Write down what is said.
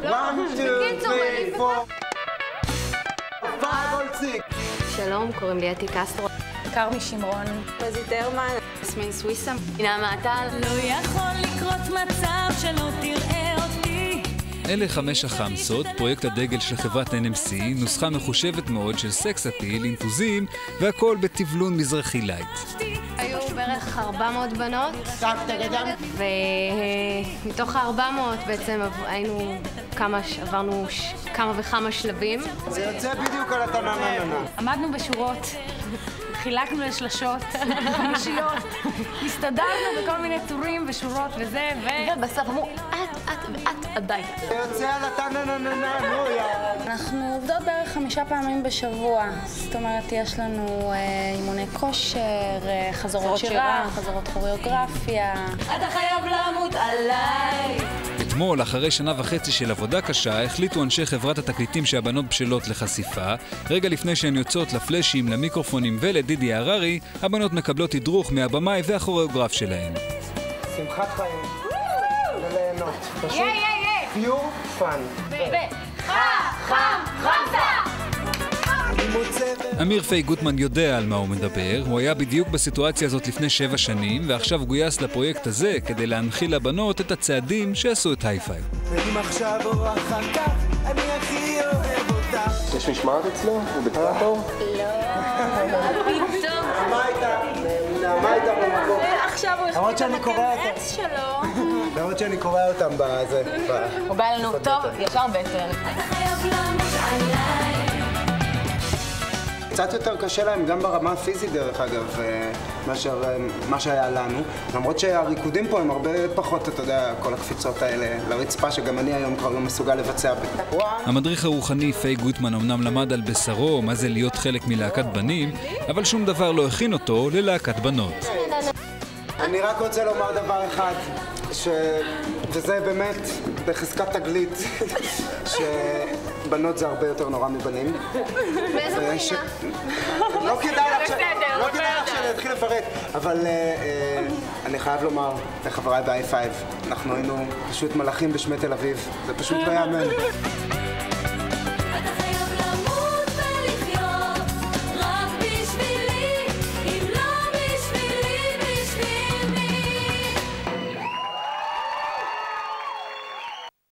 1, 2, 3, 4, 5 or 6. שלום, קוראים לי אתי קסטרו. קרמי שמרון. פזי טרמן. יסמין סוויסה. עינה מעטל. לא יכול לקרות מצב שלא תראה אותי. אלה 5 החמסות, פרויקט הדגל של חברת NMC, נוסחה מחושבת מאוד של סקס אפיל, אינטוזים, והכל בתבלון מזרחי לייט. היו בערך 400 בנות, ומתוך ה-400 בעצם עברנו כמה וכמה שלבים. זה יוצא בדיוק על הטננננה. עמדנו בשורות, חילקנו לשלשות, חמישיות, הסתדרנו בכל מיני טורים ושורות וזה, ובסוף אמרו, את הביתה. זה יוצא על הטננננה, נו יאללה. אנחנו עובדות בערך 5 פעמים בשבוע. זאת אומרת, יש לנו אימוני כושר, חזרות שירה, חזרות כוריאוגרפיה. אתה חייב למות עליי. אתמול, אחרי 1.5 שנה של עבודה קשה, החליטו אנשי חברת התקליטים שהבנות בשלות לחשיפה. רגע לפני שהן יוצאות לפלאשים, למיקרופונים ולדידי הררי, הבנות מקבלות תדרוך מהבמאי והכוריאוגרף שלהן. שמחת חיים. וליהנות. פשוט פיור פאן. אמיר פיי גוטמן יודע על מה הוא מדבר. הוא היה בדיוק בסיטואציה הזאת לפני 7 שנים, ועכשיו גויס לפרויקט הזה כדי להנחיל לבנות את הצעדים שעשו את היי-פיי. ואם עכשיו או אחר כך, אני הכי אוהב אותך. יש משמעת אצלו? הוא בטח טוב? פתאום. נעמה הייתה במקום. עכשיו הוא למרות שאני קורא אותם. העץ שלו. למרות שאני קורא אותם בזה. הוא בא לנו טוב, ישר בטן. אתה חייב למות עליי. קצת יותר קשה להם גם ברמה הפיזית דרך אגב, מאשר מה שהיה לנו. למרות שהריקודים פה הם הרבה פחות, אתה יודע, כל הקפיצות האלה לרצפה שגם אני היום כבר לא מסוגל לבצע. המדריך הרוחני פיי גוטמן אמנם למד על בשרו מה זה להיות חלק מלהקת בנים, אבל שום דבר לא הכין אותו ללהקת בנות. אני רק רוצה לומר דבר אחד, וזה באמת בחזקת תגלית, שבנות זה הרבה יותר נורא מבנים. באיזו בחינה? לא כדאי לך שאני אתחיל לפרט, אבל אני חייב לומר לחבריי ב-i5, אנחנו היינו פשוט מלאכים בשמי תל אביב, זה פשוט לא יאמן.